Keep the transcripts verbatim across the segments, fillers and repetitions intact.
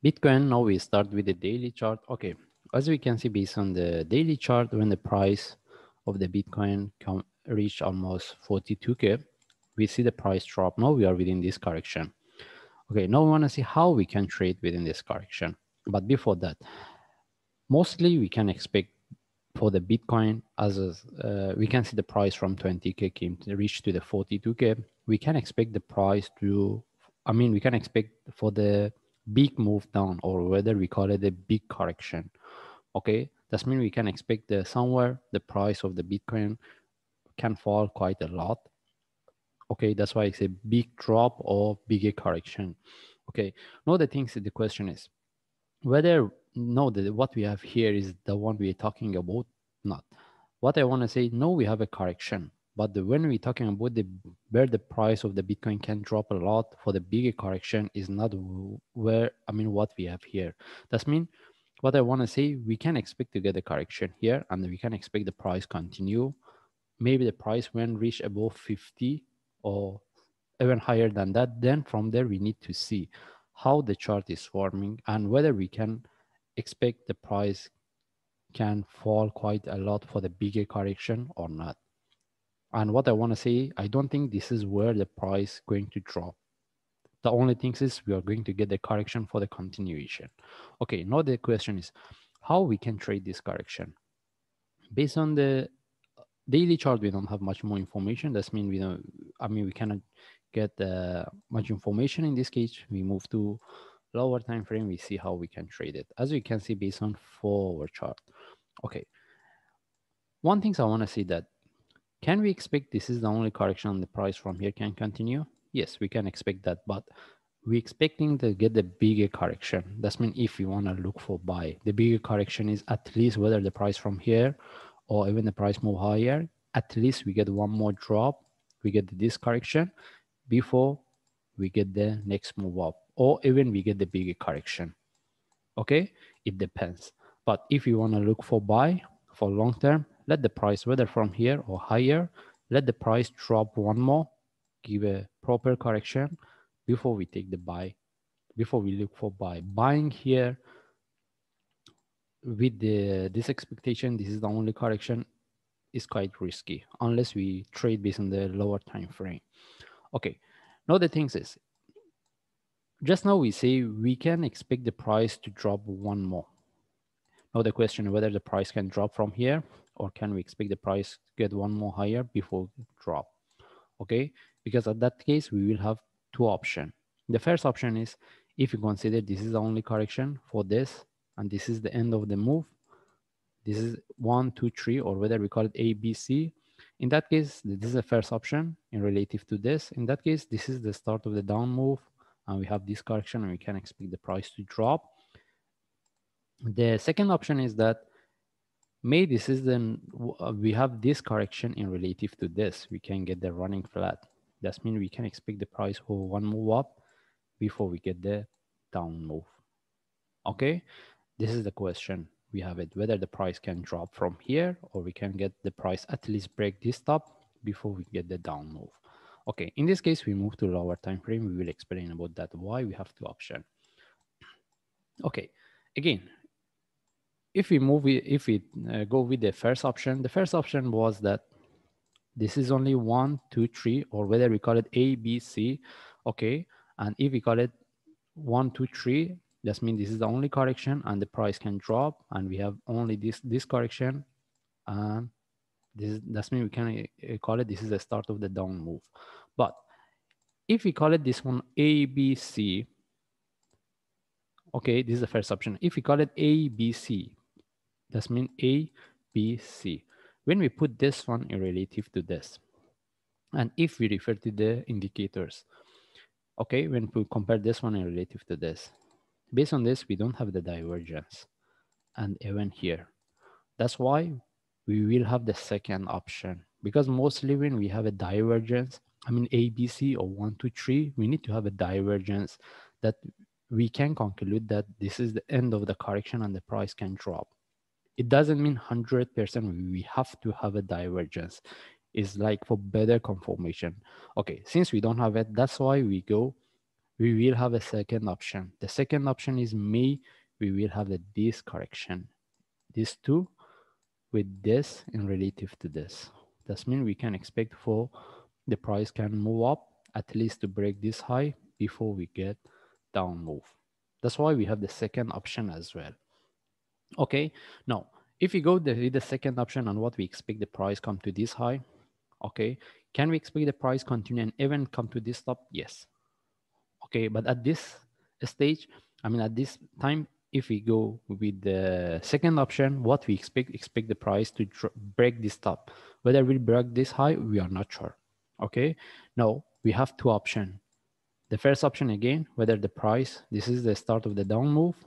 Bitcoin, now we start with the daily chart. Okay, as we can see based on the daily chart, when the price of the Bitcoin come reach almost forty-two K, we see the price drop. Now we are within this correction. Okay, now we want to see how we can trade within this correction. But before that, mostly we can expect for the Bitcoin as a, uh, we can see the price from twenty K came to reach to the forty-two K. We can expect the price to, I mean, we can expect for the big move down, or whether we call it a big correction. Okay, that means we can expect the somewhere the price of the Bitcoin can fall quite a lot. Okay, that's why it's a big drop or bigger correction. Okay, now the things the question is whether no the what we have here is the one we're talking about. Not what I want to say. No, we have a correction, but the, when we're talking about the where the price of the Bitcoin can drop a lot for the bigger correction is not where, I mean, what we have here. That's mean what I want to say, we can expect to get a correction here, and we can expect the price continue. Maybe the price when reach above fifty or even higher than that. Then from there we need to see how the chart is forming and whether we can expect the price can fall quite a lot for the bigger correction or not. And what I want to say, I don't think this is where the price going to drop. The only thing is we are going to get the correction for the continuation. Okay, now the question is how we can trade this correction. Based on the daily chart, we don't have much more information. That means we don't, I mean, we cannot get uh, much information in this case. We move to lower time frame, we see how we can trade it. As you can see based on forward chart. Okay, one thing I want to see that, can we expect this is the only correction on the price from here can continue? Yes, we can expect that, but we're expecting to get the bigger correction. That's mean if we want to look for buy, the bigger correction is at least whether the price from here or even the price move higher, at least we get one more drop, we get this correction before we get the next move up, or even we get the bigger correction. Okay, it depends. But if you want to look for buy for long term, let the price, whether from here or higher, let the price drop one more, give a proper correction before we take the buy, before we look for buy. Buying here with the this expectation, this is the only correction, is quite risky unless we trade based on the lower time frame. Okay, now the thing is, just now we say we can expect the price to drop one more. Now the question is whether the price can drop from here, or can we expect the price to get one more higher before drop? Okay, because at that case we will have two options. The first option is if you consider this is the only correction for this and this is the end of the move, this is one, two, three, or whether we call it A, B, C. In that case, this is the first option in relative to this. In that case, this is the start of the down move, and we have this correction, and we can expect the price to drop. The second option is that maybe this is then we have this correction in relative to this. We can get the running flat. That means we can expect the price for one move up before we get the down move. Okay, this is the question. We have it, whether the price can drop from here, or we can get the price at least break this top before we get the down move. Okay, in this case, we move to lower time frame. We will explain about that, why we have two options. Okay, again, if we move, if we uh, go with the first option, the first option was that this is only one, two, three, or whether we call it A, B, C. Okay, and if we call it one, two, three, that means this is the only correction and the price can drop, and we have only this this correction, and this that means we can call it this is the start of the down move. But if we call it this one A, B, C, okay, this is the first option. If we call it A, B, C, that means A, B, C. When we put this one in relative to this, and if we refer to the indicators, okay, when we compare this one in relative to this, based on this, we don't have the divergence, and even here. That's why we will have the second option, because mostly when we have a divergence, I mean A, B, C, or one, two, three, we need to have a divergence that we can conclude that this is the end of the correction and the price can drop. It doesn't mean one hundred percent we have to have a divergence. It's like for better confirmation. Okay, since we don't have it, that's why we go we will have a second option. The second option is may we will have a this correction. These two with this in relative to this. That means we can expect for the price can move up at least to break this high before we get down move. That's why we have the second option as well. Okay, now if we go the, the second option on what we expect the price come to this high, okay, can we expect the price continue and even come to this top? Yes. Okay, but at this stage, I mean at this time, if we go with the second option, what we expect, expect the price to break this top. Whether we break this high, we are not sure. Okay, now we have two options. The first option again, whether the price, this is the start of the down move,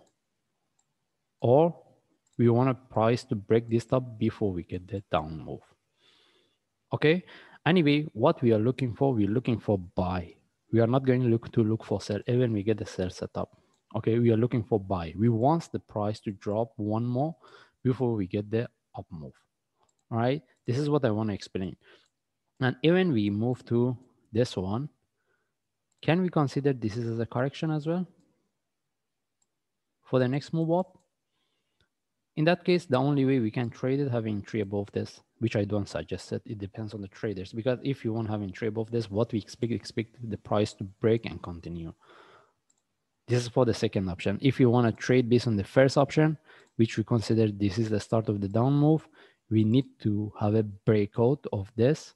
or we want a price to break this top before we get the down move. Okay, anyway, what we are looking for, we're looking for buy. We are not going to look to look for sell even we get the sell setup. Okay, we are looking for buy. We want the price to drop one more before we get the up move. All right, this is what I want to explain. And even we move to this one, can we consider this is as a correction as well for the next move up? In that case, the only way we can trade it having three above this, which I don't suggest it. It depends on the traders, because if you want having three above this, what we expect, expect the price to break and continue. This is for the second option. If you want to trade based on the first option, which we consider this is the start of the down move, we need to have a breakout of this.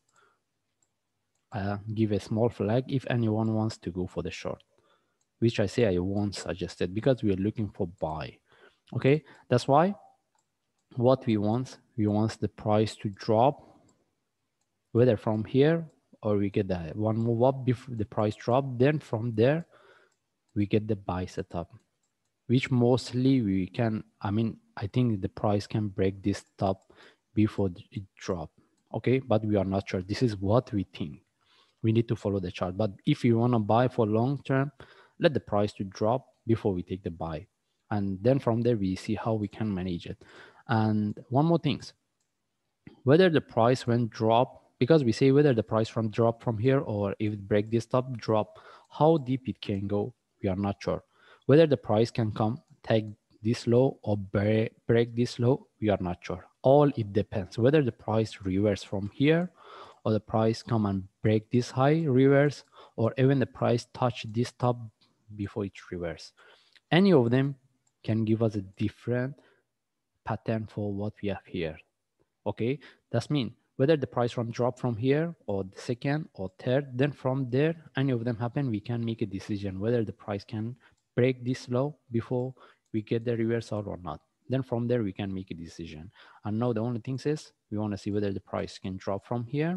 Uh, give a small flag if anyone wants to go for the short, which I say I won't suggest it because we are looking for buy. Okay, that's why what we want, we want the price to drop, whether from here or we get the one move up before the price drop, then from there we get the buy setup, which mostly we can, I mean, I think the price can break this top before it drop. Okay, but we are not sure. This is what we think. We need to follow the chart. But if you want to buy for long term, let the price to drop before we take the buy. And then from there, we see how we can manage it. And one more thing, whether the price when drop, because we say whether the price from drop from here or if it break this top drop, how deep it can go, we are not sure. Whether the price can come, take this low or break, break this low, we are not sure. All it depends whether the price reverse from here or the price come and break this high reverse, or even the price touch this top before it reverse. Any of them can give us a different pattern for what we have here. Okay, that's mean whether the price from drop from here or the second or third, then from there, any of them happen, we can make a decision whether the price can break this low before we get the reversal or not. Then from there, we can make a decision. And now the only thing is we want to see whether the price can drop from here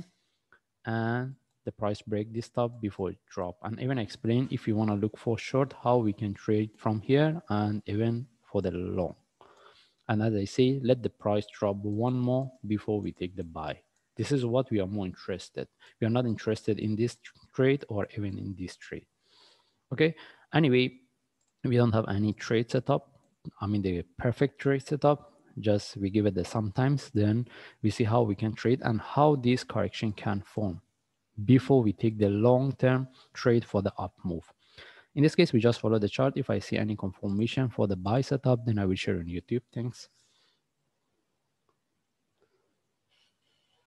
and the price break this top before it drop. And even explain if you want to look for short, how we can trade from here and even for the long. And as I say, let the price drop one more before we take the buy. This is what we are more interested. We are not interested in this trade or even in this trade. Okay. Anyway, we don't have any trade setup. I mean, the perfect trade setup. Just we give it the sometimes, then we see how we can trade and how this correction can form before we take the long-term trade for the up move. In this case, we just follow the chart. If I see any confirmation for the buy setup, then I will share on YouTube. Thanks.